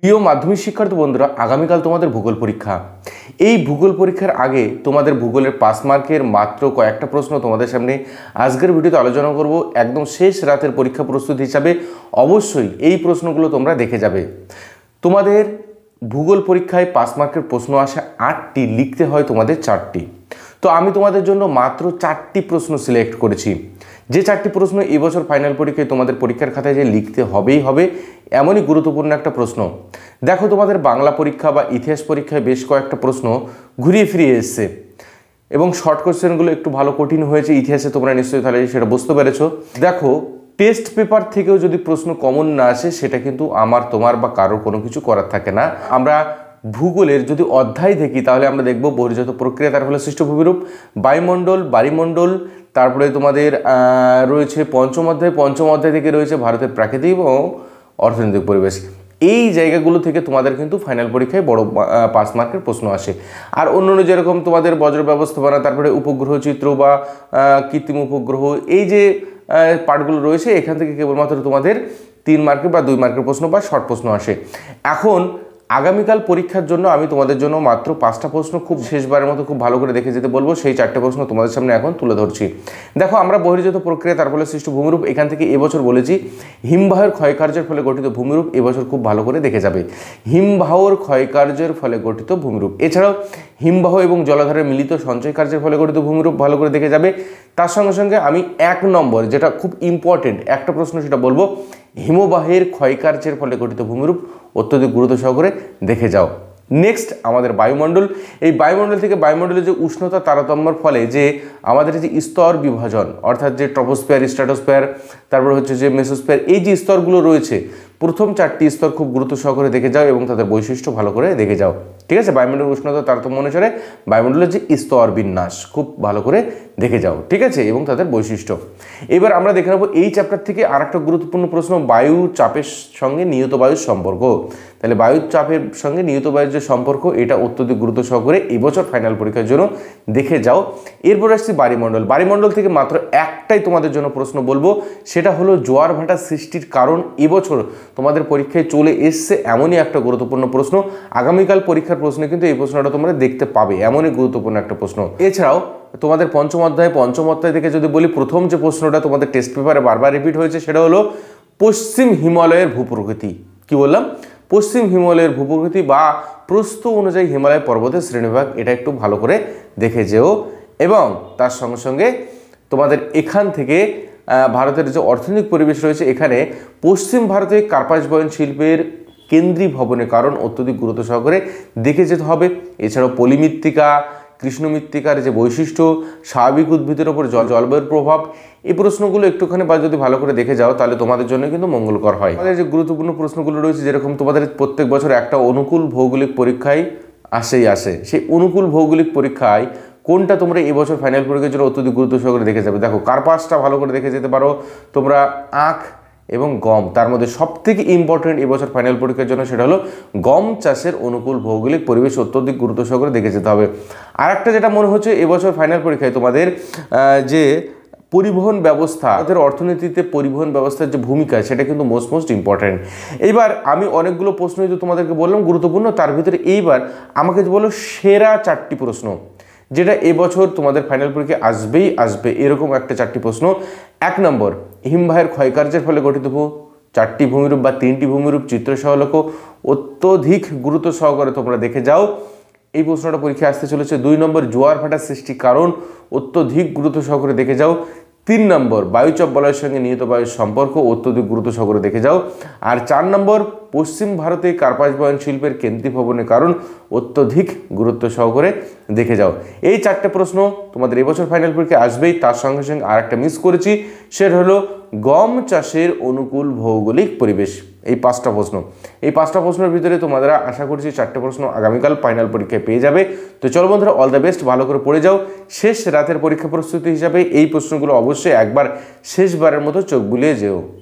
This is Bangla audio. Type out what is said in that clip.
প্রিয় মাধ্যমিক শিক্ষার্থী বন্ধুরা, আগামীকাল তোমাদের ভূগোল পরীক্ষা। এই ভূগোল পরীক্ষার আগে তোমাদের ভূগোলের 5 মার্কের মাত্র কয়েকটা প্রশ্ন তোমাদের সামনে আজকের ভিডিওতে আলোচনা করব। একদম শেষ রাতের পরীক্ষা প্রস্তুতি হিসাবে অবশ্যই এই প্রশ্নগুলো তোমরা দেখে যাবে। তোমাদের ভূগোল পরীক্ষায় 5 মার্কের প্রশ্ন আসে 8টি, লিখতে হয় তোমাদের 4টি। তো আমি তোমাদের জন্য মাত্র 4টি প্রশ্ন সিলেক্ট করেছি। যে 4টি প্রশ্ন এবছর ফাইনাল পরীক্ষায় তোমাদের পরীক্ষার খাতায় যে লিখতে হবেই হবে, এমনই গুরুত্বপূর্ণ একটা প্রশ্ন। দেখো, তোমাদের বাংলা পরীক্ষা বা ইতিহাস পরীক্ষায় বেশ কয়েকটা প্রশ্ন ঘুরিয়ে ফিরিয়ে এসছে এবং শর্ট কোশ্চেনগুলো একটু ভালো কঠিন হয়েছে। ইতিহাসে তোমরা নিশ্চয়ই তাহলে সেটা বুঝতে পেরেছো। দেখো, টেস্ট পেপার থেকেও যদি প্রশ্ন কমন না আসে, সেটা কিন্তু আমার, তোমার বা কারোর কোনো কিছু করার থাকে না। আমরা ভূগোলের যদি অধ্যায় দেখি তাহলে আমরা দেখব বহির্জাত প্রক্রিয়া, তার ফলে সৃষ্ট ভূমিরূপ, বায়ুমণ্ডল, বাড়িমণ্ডল, তারপরে তোমাদের রয়েছে পঞ্চম অধ্যায় থেকে রয়েছে ভারতের প্রাকৃতিক ও অর্থনৈতিক পরিবেশ। এই জায়গাগুলো থেকে তোমাদের কিন্তু ফাইনাল পরীক্ষায় বড় 5 মার্কের প্রশ্ন আসে। আর অন্যান্য যেরকম তোমাদের বজ্র ব্যবস্থাপনা, তারপরে উপগ্রহ চিত্র বা কৃত্রিম উপগ্রহ, এই যে পার্টগুলো রয়েছে, এখান থেকে কেবলমাত্র তোমাদের 3 মার্কের বা 2 মার্কের প্রশ্ন বা শর্ট প্রশ্ন আসে। এখন আগামীকাল পরীক্ষার জন্য আমি তোমাদের জন্য মাত্র 5টা প্রশ্ন খুব শেষবারের মতো খুব ভালো করে দেখে যেতে বলবো। সেই 4টে প্রশ্ন তোমাদের সামনে এখন তুলে ধরছি। দেখো, আমরা বহির্জাত প্রক্রিয়া, তার ফলে সৃষ্ট ভূমিরূপ, এখান থেকে এবছর বলেছি হিমবাহের ক্ষয়কার্যের ফলে গঠিত ভূমিরূপ, এবছর খুব ভালো করে দেখে যাবে। হিমবাহর ক্ষয়কার্যের ফলে গঠিত ভূমিরূপ, এছাড়াও হিমবাহ এবং জলাধারের মিলিত সঞ্চয় কার্যের ফলে গঠিত ভূমিরূপ ভালো করে দেখে যাবে। তার সঙ্গে সঙ্গে আমি 1 নম্বর, যেটা খুব ইম্পর্টেন্ট একটা প্রশ্ন, সেটা বলবো হিমবাহের ক্ষয়কার্যের ফলে গঠিত ভূমিরূপ অত্যধিক গুরুত্ব সহকারে দেখে যাও। নেক্সট আমাদের বায়ুমণ্ডল। এই বায়ুমণ্ডল থেকে বায়ুমণ্ডলের যে উষ্ণতা তারতম্যের ফলে যে আমাদের যে স্তর বিভাজন, অর্থাৎ যে ট্রপোস্ফিয়ার, স্ট্র্যাটোস্ফিয়ার, তারপর হচ্ছে যে মেসোস্ফিয়ার, এই যে স্তরগুলো রয়েছে, প্রথম 4টি স্তর খুব গুরুত্ব সহকারে দেখে যাও এবং তাদের বৈশিষ্ট্য ভালো করে দেখে যাও। ঠিক আছে, বায়ুমণ্ডলের উষ্ণতা তারতম্য অনুসারে বায়ুমণ্ডলের যে স্তর বিন্যাস খুব ভালো করে দেখে যাও। ঠিক আছে, এবং তাদের বৈশিষ্ট্য। এবার আমরা দেখে নেব এই চ্যাপ্টার থেকে আরেকটা গুরুত্বপূর্ণ প্রশ্ন, বায়ু চাপের সঙ্গে নিয়ত বায়ুর সম্পর্ক। তাহলে বায়ু চাপের সঙ্গে নিয়ত বায়ুর যে সম্পর্ক, এটা অত্যধিক গুরুত্ব সহকারে এবছর ফাইনাল পরীক্ষার জন্য দেখে যাও। এরপর আসছি বাড়িমণ্ডল। বাড়িমণ্ডল থেকে মাত্র একটাই তোমাদের জন্য প্রশ্ন বলবো, সেটা হলো জোয়ার ভাটা সৃষ্টির কারণ। এবছর তোমাদের পরীক্ষায় চলে এসছে এমনই একটা গুরুত্বপূর্ণ প্রশ্ন। আগামীকাল পরীক্ষার প্রশ্নে কিন্তু এই প্রশ্নটা তোমরা দেখতে পাবে, এমনই গুরুত্বপূর্ণ একটা প্রশ্ন। এছাড়াও তোমাদের পঞ্চম অধ্যায় থেকে যদি বলি, প্রথম যে প্রশ্নটা তোমাদের টেস্ট পেপারে বারবার রিপিট হয়েছে, সেটা হলো পশ্চিম হিমালয়ের ভূপ্রকৃতি। কি বললাম? পশ্চিম হিমালয়ের ভূপ্রকৃতি বা প্রস্থ অনুযায়ী হিমালয় পর্বতের শ্রেণীবিভাগ, এটা একটু ভালো করে দেখে যেও। এবং তার সঙ্গে সঙ্গে তোমাদের এখান থেকে ভারতের যে অর্থনৈতিক পরিবেশ রয়েছে, এখানে পশ্চিম ভারতে কার্পাস বয়ন শিল্পের কেন্দ্রীয় ভবনের কারণ অত্যধিক গুরুত্ব সহকারে দেখে যেতে হবে। এছাড়াও পলিমৃত্তিকা, কৃষ্ণমৃত্তিকার যে বৈশিষ্ট্য, স্বাভাবিক উদ্ভিদের ওপর জলবায়ুর প্রভাব, এই প্রশ্নগুলো একটুখানি বা যদি ভালো করে দেখে যাও, তাহলে তোমাদের জন্য কিন্তু মঙ্গলকর হয়। আমাদের যে গুরুত্বপূর্ণ প্রশ্নগুলো রয়েছে, যেরকম তোমাদের প্রত্যেক বছর একটা অনুকূল ভৌগোলিক পরীক্ষায় আসে, সেই অনুকূল ভৌগোলিক পরীক্ষায় কোনটা তোমরা এবছর ফাইনাল পরীক্ষার জন্য অত্যধিক গুরুত্ব সহকারে দেখে যাবে। দেখো, কার্পাসটা ভালো করে দেখে যেতে পারো তোমরা। আখ এবং গম, তার মধ্যে সবথেকে ইম্পর্টেন্ট এবছর ফাইনাল পরীক্ষার জন্য সেটা হলো গম চাষের অনুকূল ভৌগোলিক পরিবেশ অত্যধিক গুরুত্ব সহকারে দেখে যেতে হবে। আর একটা যেটা মনে হচ্ছে এবছর ফাইনাল পরীক্ষায় তোমাদের যে পরিবহন ব্যবস্থা, তাদের অর্থনীতিতে পরিবহন ব্যবস্থার যে ভূমিকা, সেটা কিন্তু মোস্ট ইম্পর্টেন্ট। এইবার আমি অনেকগুলো প্রশ্ন যদি তোমাদেরকে বললাম গুরুত্বপূর্ণ, তার ভিতরে এইবার আমাকে বলো সেরা 4টি প্রশ্ন, যেটা এবছর তোমাদের ফাইনাল পরীক্ষায় আসবে এরকম একটা 4টি প্রশ্ন। 1 নম্বর, হিমবাহের ক্ষয়কার্যের ফলে গঠিত 4টি ভূমিরূপ বা 3টি ভূমিরূপ চিত্র সহলেখ অত্যধিক গুরুত্ব সহকারে তোমরা দেখে যাও। এই প্রশ্নটা পরীক্ষায় আসতে চলেছে। 2 নম্বর, জোয়ার ভাটার সৃষ্টির কারণ অত্যধিক গুরুত্ব সহকারে দেখে যাও। 3 নম্বর, বায়ুচাপ বলয়ের সঙ্গে নিয়ত বায়ুর সম্পর্ক অত্যধিক গুরুত্ব সহকারে দেখে যাও। আর 4 নম্বর, পশ্চিম ভারতে কার্পাস বয়ন শিল্পের কেন্দ্রীয় ভবনের কারণ অত্যধিক গুরুত্ব সহকারে দেখে যাও। এই 4টে প্রশ্ন তোমাদের এবছর ফাইনাল পরীক্ষায় আসবেই। তার সঙ্গে সঙ্গে আর একটা মিস করেছি, সেটা হলো গম চাষের অনুকূল ভৌগোলিক পরিবেশ। এই 5টা প্রশ্ন, এই 5টা প্রশ্নের ভিতরে তোমাদের আশা করছি 4টে প্রশ্ন আগামীকাল ফাইনাল পরীক্ষায় পেয়ে যাবে। তো চলো বন্ধুরা, অল দ্য বেস্ট, ভালো করে পড়ে যাও। শেষ রাতের পরীক্ষা প্রস্তুতি হিসাবে এই প্রশ্নগুলো অবশ্যই একবার শেষবারের মতো চোখ বুলিয়ে যেও।